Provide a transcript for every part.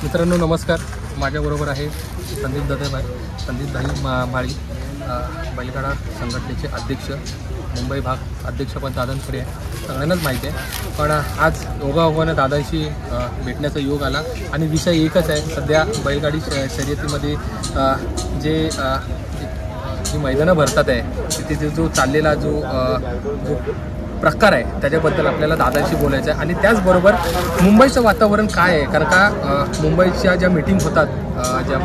मित्रांनो नमस्कार. माझ्याबरोबर आहे संदीप भाई माळी, बैलगाडा संघटनेचे अध्यक्ष, मुंबई भाग अध्यक्षपद दादांकडे आहे, सगळ्यांनाच माहिती आहे. पण आज योगायोगानं दादांशी भेटण्याचा योग आला आणि विषय एकच आहे. सध्या बैलगाडी शर्यतीमध्ये जी मैदानं भरतात आहे तिथे जो चाललेला जो प्रकार आहे त्याच्याबद्दल आपल्याला दादांशी बोलायचं आहे. आणि त्याचबरोबर मुंबईचं वातावरण काय आहे, कारण का मुंबईच्या ज्या मीटिंग होतात ज्या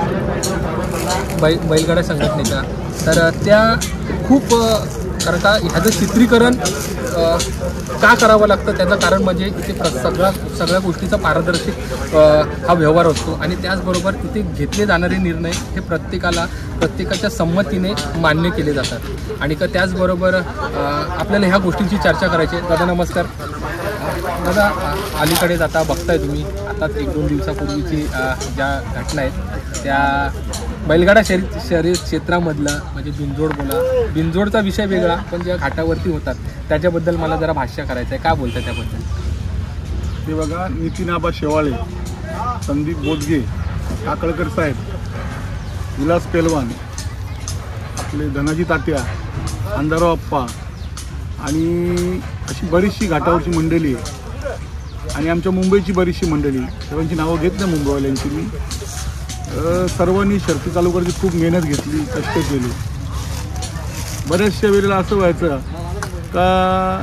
बैलगाडा संघटनेच्या, तर त्या खूप कारण का ह्याचं चित्रीकरण का करावं लागतं त्याचं कारण म्हणजे इथे सगळ्या गोष्टीचा पारदर्शक हा व्यवहार असतो आणि त्याचबरोबर इथे घेतले जाणारे निर्णय हे प्रत्येकाच्या संमतीने मान्य केले जातात. आणि त्याचबरोबर आपल्याला ह्या गोष्टींची चर्चा करायची आहे. दादा नमस्कार. दादा, अलीकडे जाता बघताय तुम्ही, आताच 1-2 दिवसापूर्वीची ज्या घटना आहेत त्या बैलगाडा शर्यत क्षेत्रामधला म्हणजे बिनजोडचा विषय वेगळा, पण ज्या घाटावरती होतात त्याच्याबद्दल मला जरा भाष्य करायचं आहे. काय बोलतं त्याबद्दल? ते बघा, नितीन आबा शेवाळे, संदीप बोदगे, काकळकर साहेब, विलास पेलवान, आपले धनाजी तात्या, अंधाराव अप्पा आणि अशी बरीचशी घाटावरची मंडळी आहे आणि आमच्या मुंबईची बरीचशी मंडळी, सर्वांची नावं घेत नाही मुंबईवाल्यांची मी. सर्वांनी शर्ती चालू करायची खूप मेहनत घेतली, कष्ट केले. बऱ्याचशा वेळेला असं व्हायचं का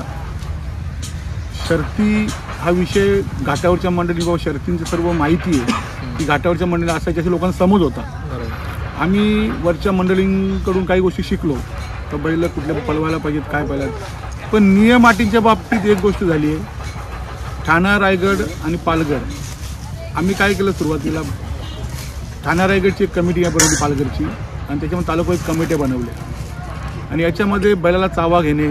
शर्ती हा विषय घाटावरच्या मंडळी बाबा शर्तींची सर्व माहिती आहे ती घाटावरच्या मंडळी असायची असे लोकांना समज होता. आम्ही वरच्या मंडळींकडून काही गोष्टी शिकलो तर बैल कुठल्या पळवायला पाहिजेत, काय पाहिजेत. पण नियम अटींच्या बाबतीत एक गोष्ट झाली आहे, ठाणा, रायगड आणि पालघर. आम्ही काय केलं, सुरुवातीला ठाणा रायगडची एक कमिटी बनवली पालघरची आणि त्याच्यामध्ये तालुका कमिट्या बनवल्या आणि याच्यामध्ये बैलाला चावा घेणे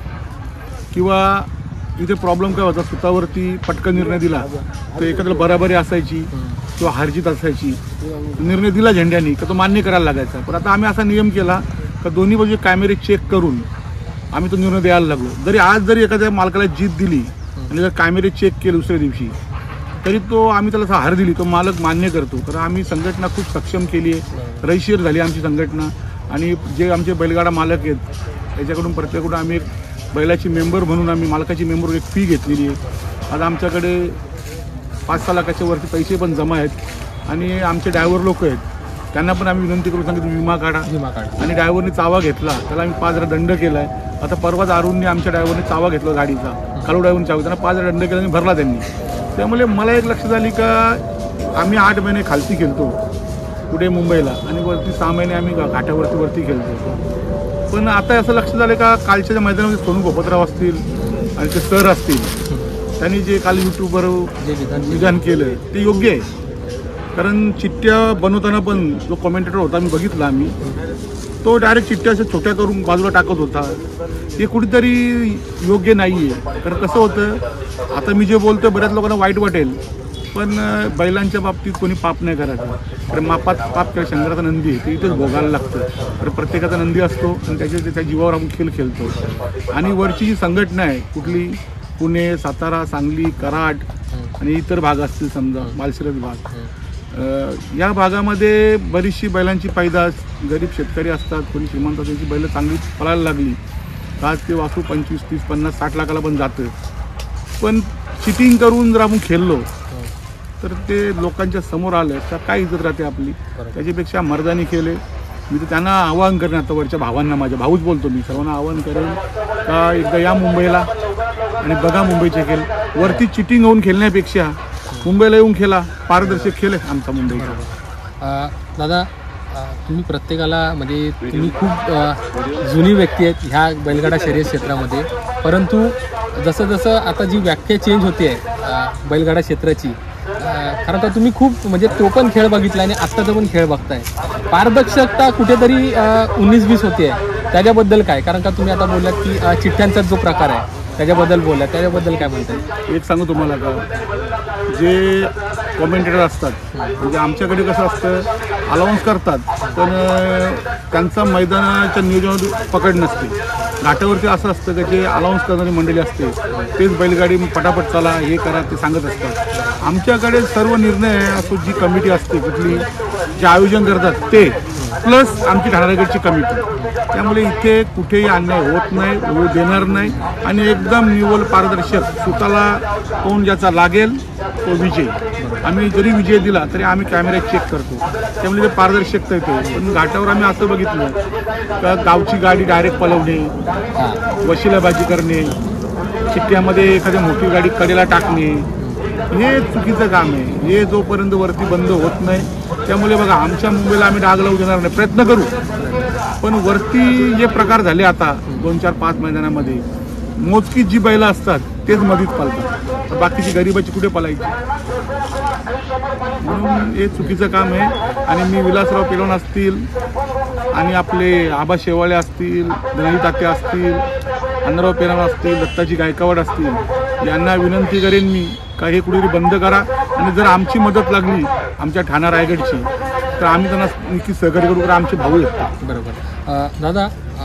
किंवा इथे प्रॉब्लेम काय होता, स्वतःवरती पटकन निर्णय दिला तर एखाद्याला बराबरी असायची किंवा हारजीत असायची. निर्णय दिला झेंड्यानी का तो मान्य करायला लागायचा. पण आता आम्ही असा नियम केला का दोन्ही बाजू कॅमेरे चेक करून आम्ही तो निर्णय द्यायला लागलो. जरी एखाद्या मालकाला जीत दिली आणि जर कॅमेरे चेक केले दुसऱ्या दिवशी तरी आम्ही त्याला हार दिली तो मालक मान्य करतो. कारण आम्ही संघटना खूप सक्षम केली आहे, रयशीर झाली आमची संघटना. आणि जे आमचे बैलगाडा मालक आहेत त्याच्याकडून प्रत्येकाकडून आम्ही एक बैलाची मेंबर म्हणून आम्ही मालकाची मेंबर एक फी घेतलेली आहे. आज आमच्याकडे 5-6 लाखाच्या वरती पैसे पण जमा आहेत आणि आमचे ड्रायव्हर लोक आहेत त्यांना पण आम्ही विनंती करून सांगितलं विमा काढा. आणि ड्रायव्हरने चावा घेतला त्याला आम्ही 5,000 दंड केला आहे. आता परवाच अरुणने आमच्या ड्रायव्हरने चावा घेतला गाडीचा, कालू ड्रायव्हरने चावा, त्यांना 5,000 दंड केला आणि भरला त्यांनी. त्यामुळे मला एक लक्षात आली का आम्ही 8 महिने खालती खेळतो कुठे मुंबईला आणि वरती 6 महिने आम्ही घाटावरती खेळतो. पण आता असं लक्षात आलं का कालच्या मैदानामध्ये सोनू गोपतराव असतील आणि ते सर असतील, त्यांनी जे काल यूट्यूबवर विधान केलं ते योग्य आहे. कारण चिठ्ठ्या बनवताना पण जो कॉमेंटेटर होता मी बघितला, आम्ही तो डायरेक्ट चिठ्ठ्या अशा छोट्या करून बाजूला टाकत होता. ते कुठेतरी योग्य नाही आहे. कारण कसं होतं, आता मी जे बोलतो बऱ्याच लोकांना वाईट वाटेल पण बैलांच्या बाबतीत कोणी पाप नाही करायचं. तर पाप केलं शंकराचा नंदी आहे ते इथेच भोगायला लागतं. तर प्रत्येकाचा नंदी असतो आणि त्या जीवावर आपण खेळ खेळतो. आणि वरची जी संघटना आहे कुठली, पुणे, सातारा, सांगली, कराड आणि इतर भाग असतील, समजा मालशिरस भाग, या भागामध्ये बरीचशी बैलांची पैदास, गरीब शेतकरी असतात, कोणी श्रीमंत, त्यांची बैलं चांगली पळायला लागली आज ते वासू 25, 30, 50, 60 लाखाला पण जातं. पण चिटिंग करून जर आपण खेळलो तर ते लोकांच्या समोर आलं तर काय इज्जत राहते आपली. त्याच्यापेक्षा मर्दानी केले. मी तर त्यांना आवाहन करेन, आता वरच्या भावांना, माझ्या भाऊच बोलतो मी, सर्वांना आवाहन करेन का एकदा या मुंबईला आणि बघा मुंबईचे खेळ. वरती चिटिंग होऊन खेळण्यापेक्षा मुंबईला येऊन खेळा, पारदर्शक खेळ आहे आमचा मुंबईचा. दादा, तुम्ही प्रत्येकाला म्हणजे तुम्ही खूप जुनी व्यक्ती आहेत ह्या बैलगाडा शर्यत क्षेत्रामध्ये, परंतु जसं आता जी व्याख्या चेंज होते आहे बैलगाडा क्षेत्राची, कारण का तुम्ही खूप म्हणजे तो पण खेळ बघितला आणि आत्ताचा पण खेळ बघताय, पारदर्शकता कुठेतरी 19-20 होते आहे, त्याच्याबद्दल काय? कारण का तुम्ही आता बोललात की चिठ्ठ्यांचा जो प्रकार आहे त्याच्याबद्दल बोलला, त्याच्याबद्दल काय म्हणताय? एक सांगू तुम्हाला का, जे कॉमेंटेटर असतात म्हणजे आमच्याकडे कसं असतं, अलाउन्स करतात, पण त्यांचा मैदानाच्या नियोजनावर पकड नसते. घाटावरती असं असतं की जे अलाउन्स करणारी मंडळी असते तेच बैलगाडी पटापट चला हे करा ते सांगत असतात. आमच्याकडे सर्व निर्णय असो जी कमिटी असते कुठली जे आयोजन करतात ते प्लस आमची ठाण्यागडची कमिटी, त्यामुळे इथे कुठेही अन्याय होत नाही, होऊ देणार नाही आणि एकदम निव्वळ पारदर्शक स्वतःला कोण ज्याचा लागेल तो विजय. आम्ही जरी विजय दिला तरी आम्ही कॅमेऱ्यात चेक करतो, त्यामुळे ते पारदर्शकता येते. पण घाटावर आम्ही असं बघितलं का गावची गाडी डायरेक्ट पळवणे, वशिलाबाजी करणे, चिठ्ठ्यामध्ये एखादी मोठी गाडी कडेला टाकणे हे चुकीचं काम आहे. हे जोपर्यंत वरती बंद होत नाही त्यामुळे बघा आमच्या मुंबईला आम्ही डाग लावू देणार नाही, प्रयत्न करू. पण वरती जे प्रकार झाले आता 2, 4, 5 मैदानामध्ये मोजकी जी बैलं असतात तेच मधीच पालतात, बाकीची गरिबाची कुठे पलायची. म्हणून हे चुकीचं काम आहे. आणि मी विलासराव पेलवण असतील आणि आपले आबा शेवाळे असतील, धनई तात्या असतील, अण्णाराव पेलवण असतील, दत्ताजी गायकवाड असतील यांना विनंती करेन मी का हे कुठेतरी बंद करा. आणि जर आमची मदत लागली आमच्या ठाणा रायगडची तर आम्ही त्यांना नक्की सहकार्य करू, कारण आमचे भाऊ आहेत. बरोबर. दादा,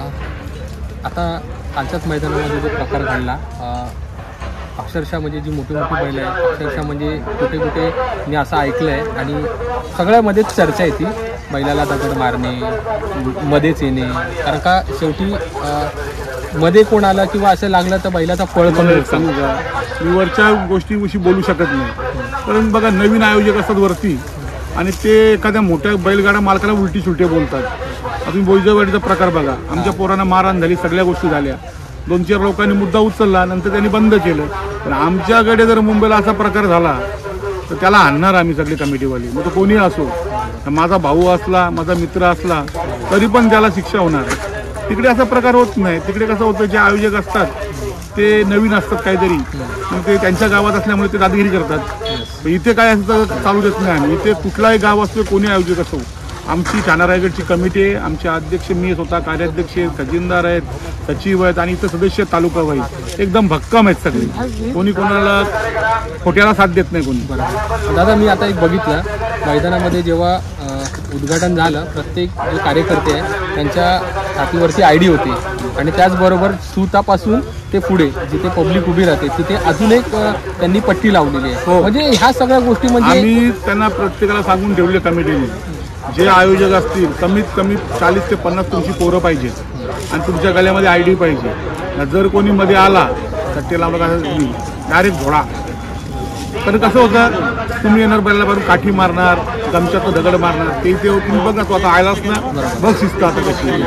आता कालच्याच मैदानामध्ये जो प्रकार घडला, अक्षरशः म्हणजे जी मोठी मोठी बैल आहे अक्षरशः म्हणजे कुठे कुठे मी असं ऐकलं आहे आणि सगळ्यामध्येच चर्चा येते बैलाला दगड मारणे, मध्येच येणे. कारण का शेवटी मध्ये कोण आला किंवा असं लागलं तर बैलाचा पळ पण सांगू का, मी वरच्या गोष्टीविषयी बोलू शकत नाही. कारण बघा नवीन आयोजक असतात वरती आणि ते एखाद्या मोठ्या बैलगाडा मालकाला उलटी सुलटे बोलतात. तुम्ही बोईजावाडीचा प्रकार बघा, आमच्या पोरांना मारहाण झाली, सगळ्या गोष्टी झाल्या, 2-4 लोकांनी मुद्दा उचलला, नंतर त्यांनी बंद केलं. पण आमच्याकडे जर मुंबईला असा प्रकार झाला तर त्याला आणणार आम्ही सगळी कमिटीवाली, मग तो कोणी असो, माझा भाऊ असला, माझा मित्र असला तरी पण त्याला शिक्षा होणार. तिकडे असा प्रकार होत नाही. तिकडे कसं होतं, जे आयोजक असतात ते नवीन असतात काहीतरी, मग ते त्यांच्या गावात असल्यामुळे ते दादागिरी करतात. इथे काय असं चालू देत नाही आम्ही. इथे कुठलाही गाव असतो, कोणी आयोजक असो, आमची ठाणा रायगडची कमिटी आहे, आमचे अध्यक्ष मी स्वतः, कार्याध्यक्ष आहेत, खजिनदार आहेत, सचिव आहेत आणि इथं सदस्य तालुका वाईज एकदम भक्कम आहेत सगळे. कोणी कोणाला खोट्याला साथ देत नाही कोणी. दादा, मी आता एक बघितलं मैदानामध्ये जेव्हा उद्घाटन झालं, प्रत्येक जे कार्यकर्ते आहे त्यांच्या हातीवरती ID होती आणि त्याचबरोबर सुतापासून ते पुढे जिथे पब्लिक उभी राहते तिथे अजून एक त्यांनी पट्टी लावलेली आहे. म्हणजे ह्या सगळ्या गोष्टी म्हणजे आम्ही त्यांना प्रत्येकाला सांगून ठेवले कमिटीने, जे आयोजक असतील कमीत कमी 40 ते 50 तुमची पोरं पाहिजेत आणि तुमच्या गळ्यामध्ये ID पाहिजे. जर कोणी मध्ये आला तर ते लावला डायरेक्ट घोडा. तर कसं होतं, तुम्ही येणार बैलाला बाजू काठी मारणार, गमच्यात दगड मारणार, ते तुम्ही बघा तो आता आयलाच ना, बघ शिस्त आता कशी.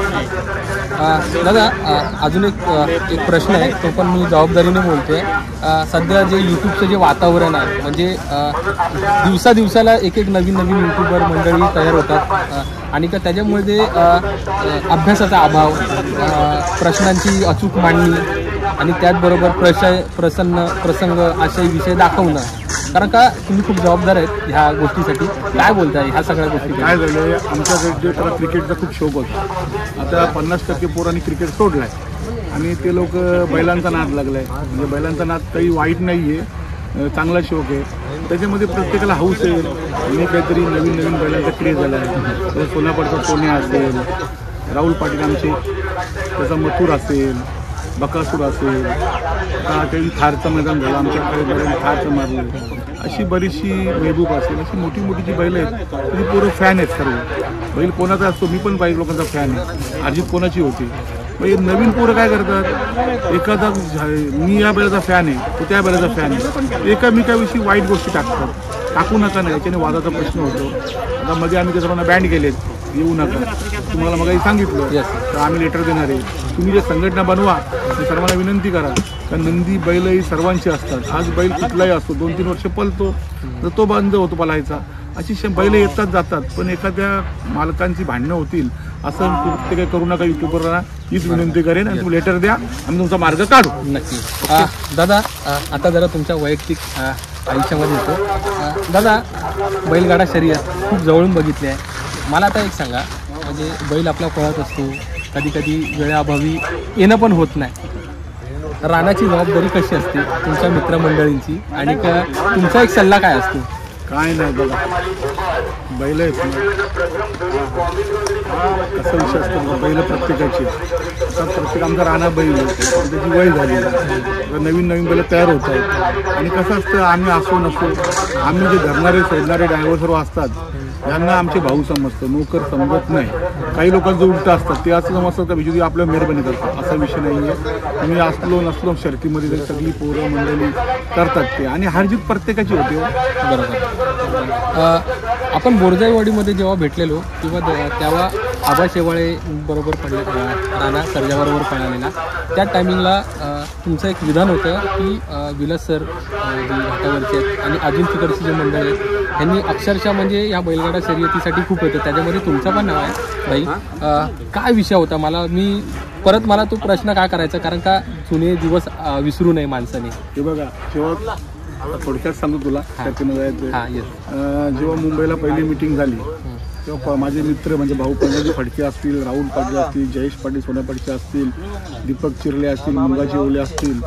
दादा, अजून एक प्रश्न आहे, तो पण मी जबाबदारीने बोलतोय. सध्या जे यूट्यूबचं जे वातावरण आहे, म्हणजे दिवसाला एक नवीन यूट्यूबर मंडळी तयार होतात आणि का त्याच्यामुळे अभ्यासाचा अभाव, प्रश्नांची अचूक मांडणी आणि त्याचबरोबर प्रसंग असे विषय दाखवणं. कारण का तुम्ही खूप जबाबदार आहेत ह्या गोष्टीसाठी, काय बोलताय ह्या सगळ्या गोष्टी? काय झालं, आमच्याकडे त्याला क्रिकेटचा खूप शौक होता. आता 50% पोरांनी क्रिकेट सोडलाय आणि ते लोक बैलांचा नाद लागलाय. म्हणजे बैलांचा नाद काही वाईट नाही आहे, चांगला शौक आहे. त्याच्यामध्ये प्रत्येकाला हौस आहे आणि काहीतरी नवीन बैलांचा क्रेज झाला आहे. सोनापडचा सोन्या असेल, राहुल पाटील आमचे, त्याचा मथुर असेल, बकासूर असेल, काही थारचं मैदान झालं आमच्याकडे, बैलांनी थारचं मारलं, अशी बरीचशी मेहबूब असेल, अशी मोठी मोठी जी बैल आहेत ती पोरं फॅन आहेत सर्व. बैल कोणाचा असतो, मी पण काही लोकांचा फॅन आहे, अर्जित कोणाची होती. मग नवीन पोरं काय करतात, एखादा मी या बैलाचा फॅन आहे, तो त्या बैलाचा फॅन आहे, एकामेकाविषयी वाईट गोष्टी टाकू नका ना, याच्याने वादाचा प्रश्न होतो. आता मध्ये आम्ही त्या सर्वांना बँड केलेत, येऊ नका. तुम्हाला मग सांगितलं तर आम्ही लेटर देणार आहे, तुम्ही जे संघटना बनवा ते सर्वांना विनंती करा. कारण नंदी बैल ही सर्वांची असतात. आज बैल कुठलाही असतो, 2-3 वर्ष पळतो तर तो बंद होतो पळायचा. अशी बैल येतात जातात, पण एखाद्या मालकांची भांडणं होतील असं ते काही करू नका. युट्यूबरला हीच विनंती करेन आणि तुम्ही लेटर द्या, आम्ही तुमचा मार्ग काढू. नक्की. दादा, आता जरा तुमच्या वैयक्तिक आयुष्यामध्ये येतो. दादा, बैलगाडा शर्यत खूप जवळून बघितली आहे. मला आता एक सांगा, म्हणजे बैल आपला पळत असतो, कधी कधी वेळाअभावी येणं पण होत नाही. रानाची जबाबदारी कशी असते तुमच्या मित्रमंडळींची आणि तुमचा एक सल्ला काय असतो? काय नाही बघा, बैल आहेत ना, असा विषय असतो ना, बैल प्रत्येकाची. आता प्रत्येक आमचा राणा बैल आहे, त्याची वय झाली, नवीन नवीन बैल तयार होत आहेत. आणि कसं असतं, आम्ही असो नसो, आम्ही जे धरणारे सोडणारे ड्रायव्हर सर्व असतात, यांना आमचे भाऊ समजतं, नोकर समजत नाही. काही लोकांचं उलटं असतात, ते असं समजतात का बिजू आपल्या मेहरबानी करतात. असा विषय नाही आहे. तुम्ही असलो नसलो शर्तीमध्ये तरी सगळी पोरं मंडळी करतात ते, आणि हारजीत प्रत्येकाची होते. बरोबर. आपण बोरजाईवाडीमध्ये जेव्हा भेटलेलो किंवा तेव्हा आबा शेवाळे बरोबर पडले, राणा सर्जाबरोबर पळालेला, त्या टायमिंगला तुमचं एक विधान होतं की विलास सर जी घाटावरचे आहेत आणि अजून तिकडची जे मंडळ आहेत यांनी अक्षरशः म्हणजे या बैलगाडा शर्यतीसाठी खूप होतं, त्याच्यामध्ये तुमचं पण नाव आहे बाई. काय विषय होता, मला तो प्रश्न काय करायचा, कारण का जुने दिवस विसरू नये माणसाने. हे बघा, जेव्हा थोडक्यात सांगतो तुला, जेव्हा मुंबईला पहिली मीटिंग झाली तेव्हा माझे मित्र म्हणजे भाऊ पंजाबी फडके असतील, राहुल पाटील असतील, जयेश पाटील सोनापडचे असतील, दीपक चिरले असतील, मुंगाजी ओले असतील,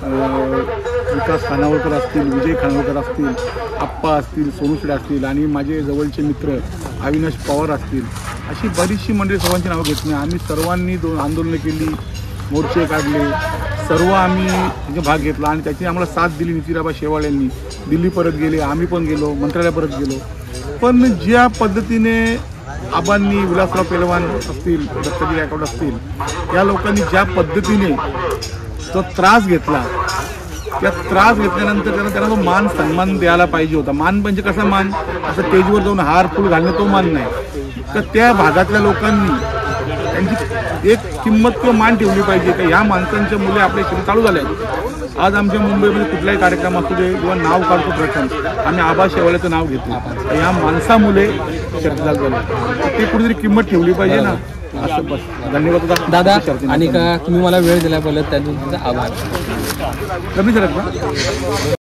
विकास खानावळकर असतील, विजय खानावळकर असतील, आप्पा असतील, सोनूशेड असतील, आणि माझे जवळचे मित्र अविनाश पवार असतील, अशी बरीचशी मंडळी, सर्वांची नावं घेतली. आम्ही सर्वांनी आंदोलनं केली, मोर्चे काढले, सर्व आम्ही त्याचा भाग घेतला, आणि त्याची आम्हाला साथ दिली नितीराबा शेवाळ यांनी. दिल्ली परत गेले, आम्ही पण गेलो, मंत्रालय परत गेलो. पण ज्या पद्धतीने आबांनी, विलासराव पेलवान असतील, दत्ताजी गायकवाड असतील, या लोकांनी ज्या पद्धतीने तो त्रास घेतला, त्या त्रास घेतल्यानंतर त्यांना तो मान सन्मान द्यायला पाहिजे होता. मान म्हणजे कसा मान, असं स्टेजवर जाऊन हार फुल घालणं तो मान नाही. तर त्या भागातल्या लोकांनी त्यांची एक किंमत किंवा मान ठेवली पाहिजे की ह्या माणसांच्या मुले आपल्या शरीर चालू झाले आहेत. आज आमच्या मुंबईमध्ये कुठलाही कार्यक्रम असू दे किंवा नाव काढतो प्रथम आम्ही आबा शेवाळ्याचं नाव घेतो, ह्या माणसामुळे शरीर चालू झालं, ते कुठेतरी किंमत ठेवली पाहिजे ना. असं बस. धन्यवाद दादा, आणि का तुम्ही मला वेळ दिल्याबद्दल त्याचा आभार. कमी झालं का?